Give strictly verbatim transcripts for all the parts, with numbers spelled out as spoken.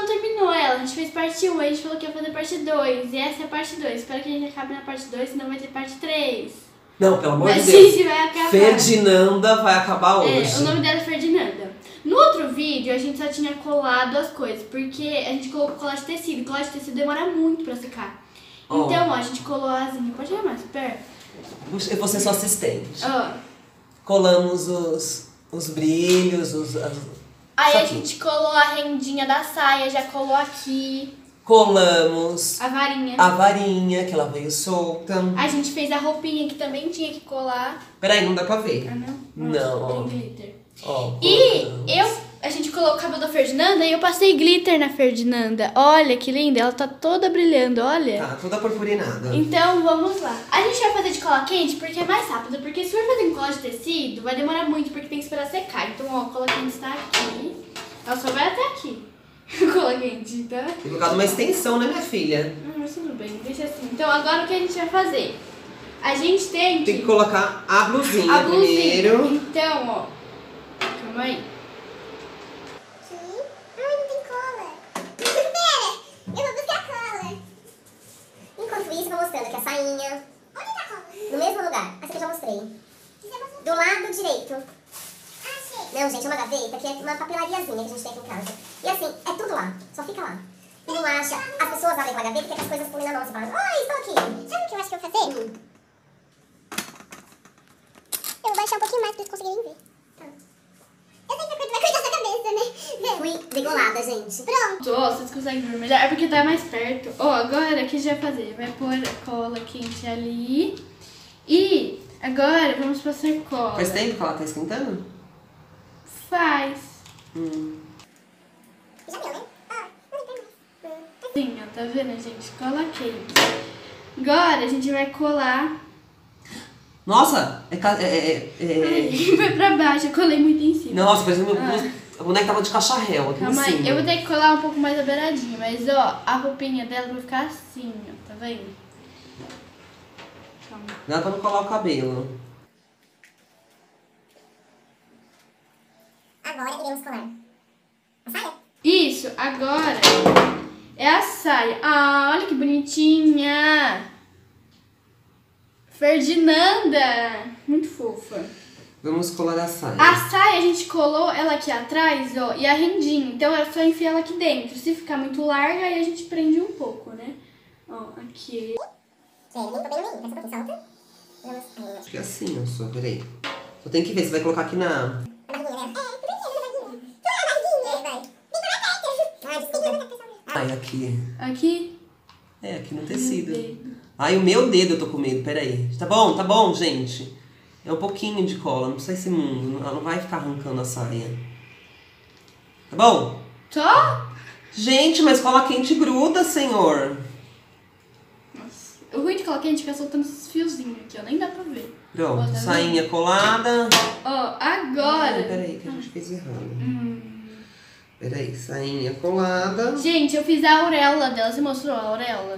não terminou ela, a gente fez parte um, a gente falou que ia fazer parte dois. E essa é a parte dois. Espero que a gente acabe na parte dois, senão vai ter parte três. Não, pelo amor Mas de Deus. a gente vai acabar. Ferdinanda vai acabar hoje. É, o nome dela é Ferdinanda. No outro vídeo, a gente só tinha colado as coisas, porque a gente colocou colar de tecido. Colar de tecido demora muito pra secar. Oh. Então, ó, a gente colou a asinha. Pode ir mais perto? Eu vou ser sua assistente. Ó. Colamos os, os brilhos, os... As... Aí a gente colou a rendinha da saia, já colou aqui. Colamos a varinha. A varinha, que ela veio solta. A gente fez a roupinha que também tinha que colar. Peraí, não dá pra ver. Ah, não? Não, Nossa, ó. tem glitter. Ó, E colocamos. eu, a gente colocou o cabelo da Ferdinanda e eu passei glitter na Ferdinanda. Olha que linda, ela tá toda brilhando, olha. Tá, toda purpurinada. Então vamos lá. A gente vai fazer de cola quente porque é mais rápido. Porque se for fazer em cola de tecido, vai demorar muito porque tem que esperar secar. Então, ó, a cola quente está aqui. Ela só vai até aqui. Cola quente, tá? Tem colocado uma extensão, né, minha filha? Hum, mas tudo bem, deixa assim. Então agora o que a gente vai fazer? A gente tem que... Tem que colocar a blusinha, a blusinha. primeiro. Então, ó. Calma aí. Ai, não tem cola. Pera, eu vou buscar cola. Enquanto isso, vou mostrando aqui a sainha. Onde tá a cola? No mesmo lugar. Essa que eu já mostrei. Do lado direito. Não, gente, é uma gaveta que é uma papelariazinha que a gente tem aqui em casa. E assim, é tudo lá. Só fica lá. E não acha. As pessoas abrem aquela gaveta e querem que as coisas pulem na mão. Você fala, oi, estou aqui. Sabe o que eu acho que eu vou fazer? Hum. Eu vou baixar um pouquinho mais pra eles conseguirem ver. Tá. Eu sempre curto vai cuidar da cabeça, né? Fui degolada, gente. Pronto. Ó, vocês conseguem ver melhor? É porque tá mais perto. Ó, agora o que a gente vai fazer? Vai pôr a cola quente ali. E agora vamos passar cola. Faz tempo que ela tá esquentando? Faz. Hum. Já deu, né? Ah, não tem mais. Sim, ó, tá vendo, gente? Cola quente. Agora a gente vai colar. Nossa, é... ca- é, é, é... Ai, vai pra baixo, eu colei muito em cima. Nossa, parece que meu Ah. a boneca tava de cacharel aqui Calma em aí, cima. eu vou ter que colar um pouco mais a beiradinha, mas ó, a roupinha dela vai ficar assim, ó, tá vendo? Calma. Dá pra não colar o cabelo. Agora iremos colar a saia. Isso, agora é a saia. Ah, olha que bonitinha! Ferdinanda! Muito fofa. Vamos colar a saia. A saia a gente colou ela aqui atrás, ó, e a rendinha. Então é só enfiar ela aqui dentro. Se ficar muito larga, aí a gente prende um pouco, né? Ó, aqui. Sério, nem tô bem no meio. Faz um pouquinho, solta. Vamos aí. Acho que é assim, ó, só, peraí. Só tem que ver, você vai colocar aqui na... A barriguinha, né? É, tudo bem, na barriguinha. Tu é a barriguinha. É, vai. Vem pra cá. Ah, desculpa. Ai, aqui. Aqui. É, aqui no tecido. Meu dedo. Ai, o meu dedo eu tô com medo, peraí. Tá bom, tá bom, gente. É um pouquinho de cola, não precisa ser muito. Ela não vai ficar arrancando a saia. Tá bom? Só? Gente, mas cola quente gruda, senhor. Nossa. O ruim de cola quente é ficar soltando esses fiozinhos aqui, ó. Nem dá pra ver. Pronto, Ó, tá sainha colada. Ó, agora... Ai, peraí, que a gente fez errado. Hum. Peraí, sainha colada. Gente, eu fiz a auréola dela. Você mostrou a auréola?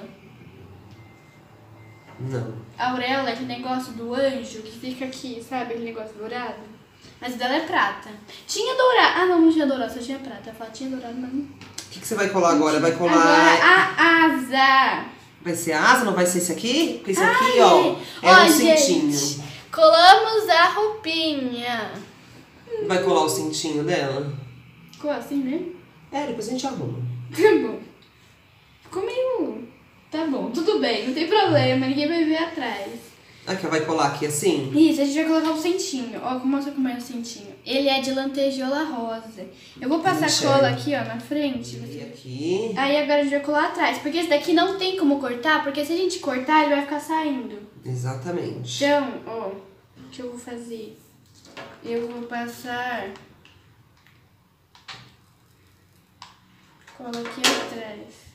Não. A auréola é aquele negócio do anjo que fica aqui, sabe? Aquele negócio dourado. Mas o dela é prata. Tinha dourado. Ah, não, não tinha dourado, só tinha prata. Eu falo, tinha dourado, mas não. O que, que você vai colar agora? Vai colar... Agora a asa. Vai ser a asa, não vai ser esse aqui? Porque esse Ai, aqui, ó, é ó, um gente, cintinho. colamos a roupinha. Vai colar o cintinho dela? Ficou assim mesmo? É, depois a gente arruma. Tá bom. Ficou meio... Tá bom, tudo bem, não tem problema, ninguém vai ver atrás. Aqui, vai colar aqui assim? Isso, a gente vai colocar o cintinho. Ó, mostra como é o cintinho. Ele é de lantejola rosa. Eu vou passar Enxerga. cola aqui, ó, na frente. E aqui. Aí agora a gente vai colar atrás. Porque esse daqui não tem como cortar, porque se a gente cortar, ele vai ficar saindo. Exatamente. Então, ó, o que eu vou fazer? Eu vou passar cola aqui atrás.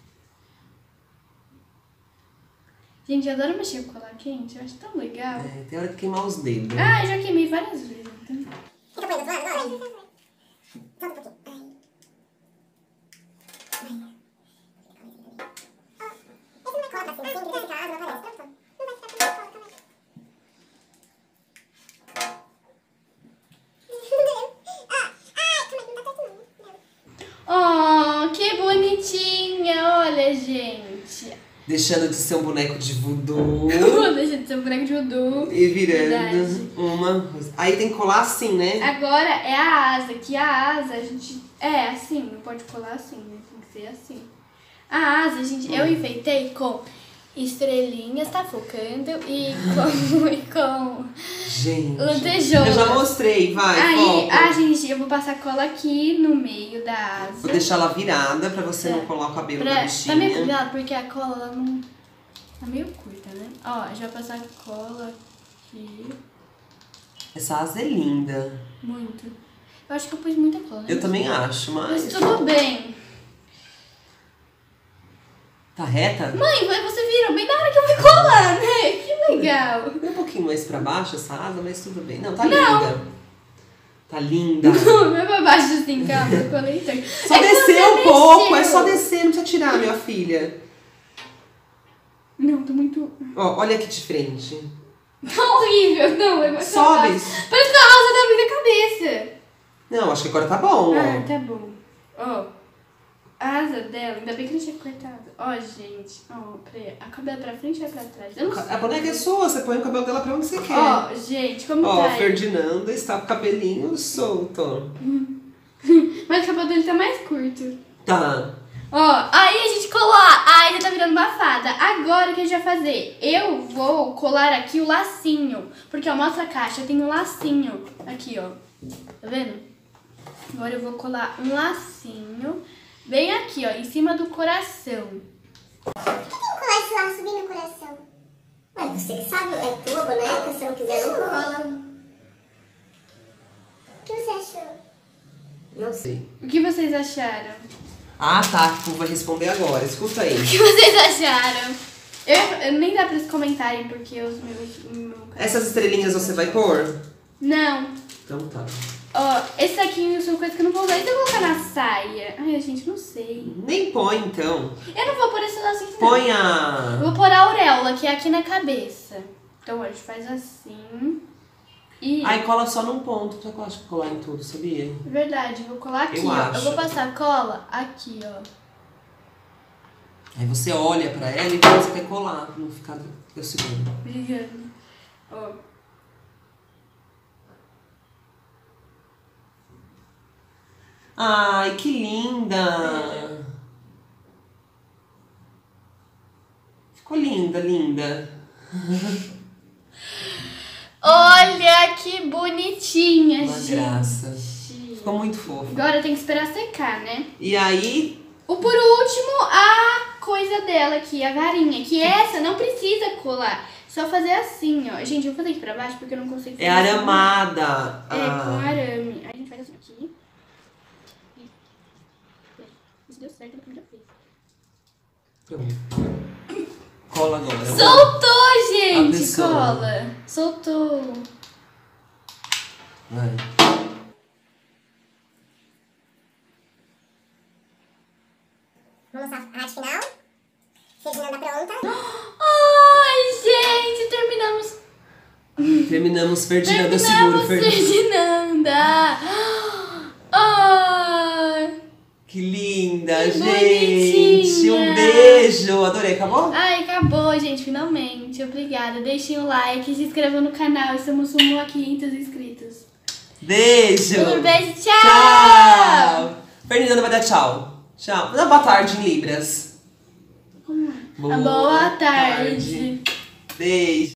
Gente, eu adoro mexer com cola quente, eu acho tão legal. É, tem hora de queimar os dedos. Ah, eu já queimei várias vezes, então. Fica põe do outro lado agora? Solta um pouquinho. Ai. Ai. Ó, esse não é cola pra cima, sempre vai ficar asa, não aparece. Pronto. Não vai ficar com cola também. Ah, ai, calma aí, não dá certo não. Oh, que bonitinho! Agora, gente... Deixando de ser um boneco de voodoo. Deixa de ser um boneco de voodoo. E virando Verdade. uma... Aí tem que colar assim, né? Agora é a asa, que a asa a gente... É, assim, não pode colar assim, né? Tem que ser assim. A asa, gente, eu enfeitei com estrelinhas, tá focando, e com... e com Gente, lantejoula. eu já mostrei, vai, Aí, foca. ah, gente, eu vou passar cola aqui no meio da asa. Vou deixar ela virada pra você É. não colar o cabelo Pra, da tá bichinha. meio cuidado, porque a cola ela não... Tá meio curta, né? Ó, já vou passar cola aqui. Essa asa é linda. Muito. Eu acho que eu pus muita cola, né? Eu também acho, mas... Mas tudo bem. Tá reta? Mãe, você virou bem na hora que eu fui colar, né? Que legal. Um pouquinho mais pra baixo essa asa, mas tudo bem. Não, tá Não. linda. Tá linda. Não é pra baixo assim, calma, eu colei então. Só É que descer você um pouco, é mexeu. só descer, não precisa tirar, minha filha. Não, tô muito... Ó, olha aqui de frente. Tá horrível, não, é mais pra Sobe. baixo. Parece que a asa da minha cabeça. Não, acho que agora tá bom, Ah, ó. tá bom. Ó, a asa dela, ainda bem que não tinha cortado. Ó, gente, ó, peraí, a cabelo pra frente ou é pra trás? Eu não sei. A boneca é sua, você põe o cabelo dela pra onde você quer. Ó, gente, como Ó, tá? Ferdinanda está com o cabelinho solto. Mas o cabelo dele tá mais curto. Tá. Ó, aí a gente colou, aí já tá virando uma fada. Agora o que a gente vai fazer? Eu vou colar aqui o lacinho, porque ó, mostra a caixa, tem um lacinho aqui, ó. Tá vendo? Agora eu vou colar um lacinho bem aqui, ó, em cima do coração. Por que tem que colar esse laço bem no coração? Ué, você que sabe, é tua boneca, se não quiser não cola. O que você achou? Não sei. O que vocês acharam? Ah, tá. Tu vai responder agora. Escuta aí. O que vocês acharam? Eu, eu nem dá pra eles comentarem, porque os meus... o meu canal- Essas estrelinhas você vai pôr? Não. Então tá. Ó, esse aqui são coisas que eu não vou usar. E se eu colocar na saia? Ai, gente, não sei. Nem põe, então. Eu não vou pôr esse laço aqui, não. Põe Eu a... vou pôr a auréola, que é aqui na cabeça. Então, ó, a gente faz assim. E... Aí cola só num ponto. Já que eu acho que colar em tudo, sabia? Verdade, eu vou colar aqui, Eu ó. acho. Eu vou passar cola aqui, ó. Aí você olha pra ela e vê onde você quer colar. Pra não ficar... Eu seguro. Obrigada. Ó. Ai, que linda! Ficou linda, linda. Olha que bonitinha, Uma gente. graça. Ficou muito fofo. Agora tem que esperar secar, né? E aí... O por último, a coisa dela aqui, a varinha. Que essa não precisa colar. Só fazer assim, ó. Gente, eu vou fazer aqui pra baixo porque eu não consigo fazer É assim. aramada. É, Ah. com arame. Aí a gente faz assim aqui. Isso deu certo na primeira vez. Pronto. Cola agora. Soltou, gente! pessoa. Cola. Soltou. Vai. Vamos mostrar a arte final. Ferdinanda pronta. Ai, gente, terminamos. Terminamos Ferdinanda, eu terminamos seguro, Ferdinanda. Ferdinanda. Ai. Que linda, Que gente. bonitinha. Um beijo. Adorei, acabou? Ai, acabou, gente, finalmente. Obrigada. Deixem o like, se inscrevam no canal. Estamos rumo a quinhentos inscritos. Beijo. Um beijo, tchau. Tchau. Ferdinanda vai dar tchau. Tchau. Dá boa tarde em Libras. Boa, boa tarde. Beijo.